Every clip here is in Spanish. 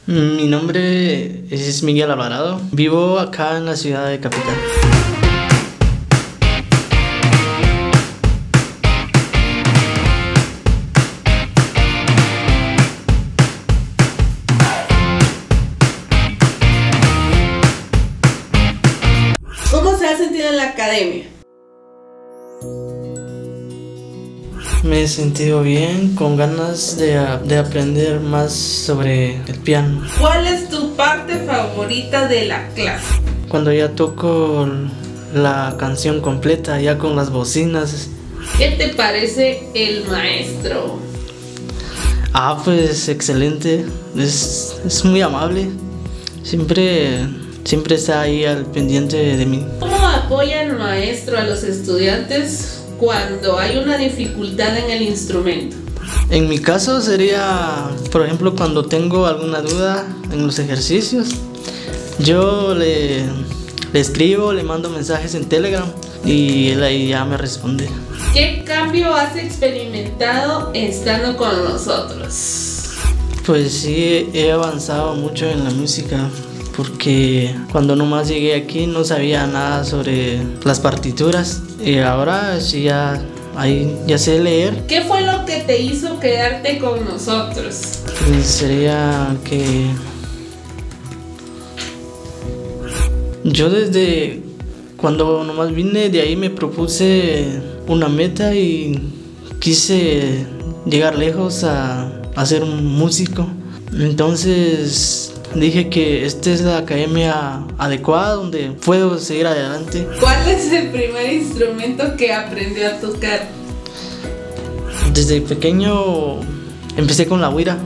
Mi nombre es Miguel Alvarado. Vivo acá en la ciudad de Capital. ¿Cómo se ha sentido en la academia? Me he sentido bien, con ganas de aprender más sobre el piano. ¿Cuál es tu parte favorita de la clase? Cuando ya toco la canción completa, ya con las bocinas. ¿Qué te parece el maestro? Pues excelente, es muy amable. Siempre está ahí al pendiente de mí. ¿Cómo apoya el maestro a los estudiantes cuando hay una dificultad en el instrumento? En mi caso sería, por ejemplo, cuando tengo alguna duda en los ejercicios, yo le escribo, le mando mensajes en Telegram y él ahí ya me responde. ¿Qué cambio has experimentado estando con nosotros? Pues sí, he avanzado mucho en la música, porque cuando nomás llegué aquí no sabía nada sobre las partituras y ahora sí ya sé leer. ¿Qué fue lo que te hizo quedarte con nosotros? Pues sería que yo desde cuando nomás vine de ahí me propuse una meta y quise llegar lejos a ser un músico. Entonces dije que esta es la academia adecuada donde puedo seguir adelante. ¿Cuál es el primer instrumento que aprendió a tocar? Desde pequeño empecé con la güira.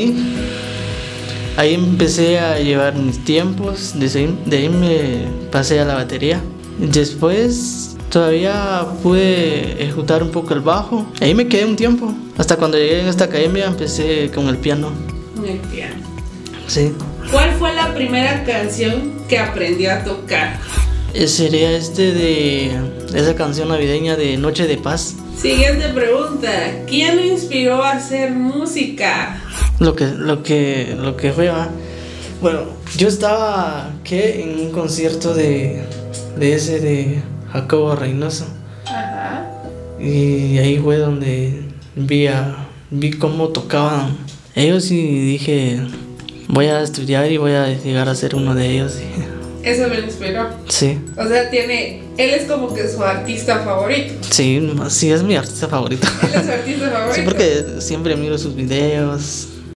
Ahí empecé a llevar mis tiempos. De ahí me pasé a la batería. Después todavía pude ejecutar un poco el bajo. Ahí me quedé un tiempo. Hasta cuando llegué en esta academia empecé con el piano. El piano. Sí. ¿Cuál fue la primera canción que aprendió a tocar? Sería de esa canción navideña de Noche de Paz. Siguiente pregunta. ¿Quién lo inspiró a hacer música? Lo que fue, ¿va? Bueno, yo estaba en un concierto de Jacobo Reynoso. Ajá. Y ahí fue donde vi cómo tocaban ellos y dije, voy a estudiar y voy a llegar a ser uno de ellos. Eso me inspiró. Sí. O sea, él es como que su artista favorito. Sí, es mi artista favorito. Él es su artista favorito. Sí, porque siempre miro sus videos.